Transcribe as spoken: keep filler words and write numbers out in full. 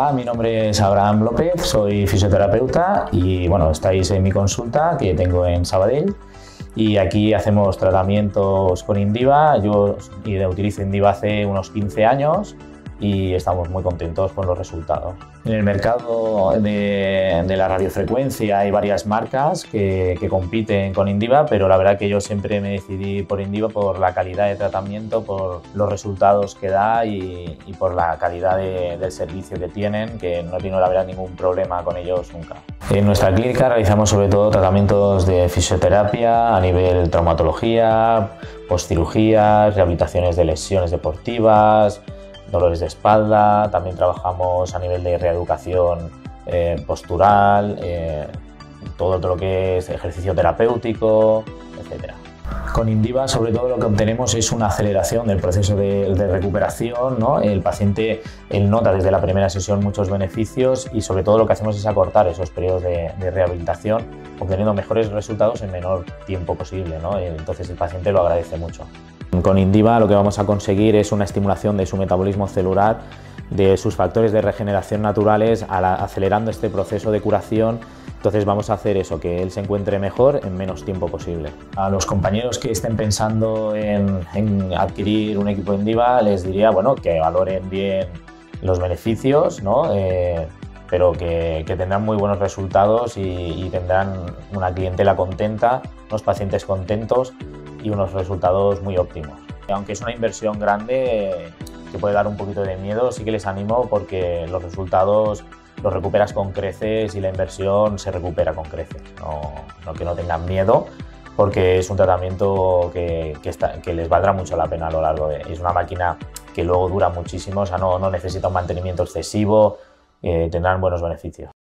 Hola, mi nombre es Abraham López, soy fisioterapeuta y bueno, estáis en mi consulta que tengo en Sabadell y aquí hacemos tratamientos con Indiva. Yo utilizo Indiva hace unos quince años y estamos muy contentos con los resultados. En el mercado de, de la radiofrecuencia hay varias marcas que, que compiten con Indiva, pero la verdad que yo siempre me decidí por Indiva por la calidad de tratamiento, por los resultados que da y, y por la calidad de, del servicio que tienen, que no he tenido la verdad ningún problema con ellos nunca. En nuestra clínica realizamos sobre todo tratamientos de fisioterapia a nivel traumatología, postcirugías, rehabilitaciones de lesiones deportivas, dolores de espalda. También trabajamos a nivel de reeducación eh, postural, eh, todo lo que es ejercicio terapéutico, etcétera. Con Indiva sobre todo lo que obtenemos es una aceleración del proceso de, de recuperación, ¿no? El paciente él nota desde la primera sesión muchos beneficios y sobre todo lo que hacemos es acortar esos periodos de, de rehabilitación, obteniendo mejores resultados en menor tiempo posible, ¿no? Entonces el paciente lo agradece mucho. Con Indiva lo que vamos a conseguir es una estimulación de su metabolismo celular, de sus factores de regeneración naturales, acelerando este proceso de curación. Entonces vamos a hacer eso, que él se encuentre mejor en menos tiempo posible. A los compañeros que estén pensando en, en adquirir un equipo Indiva les diría bueno, que valoren bien los beneficios, ¿no? eh, pero que, que tendrán muy buenos resultados y, y tendrán una clientela contenta, unos pacientes contentos y unos resultados muy óptimos. Aunque es una inversión grande que puede dar un poquito de miedo, sí que les animo porque los resultados los recuperas con creces y la inversión se recupera con creces. No, no que no tengan miedo porque es un tratamiento que, que, está, que les valdrá mucho la pena a lo largo de... Es una máquina que luego dura muchísimo, o sea, no, no necesita un mantenimiento excesivo, eh, tendrán buenos beneficios.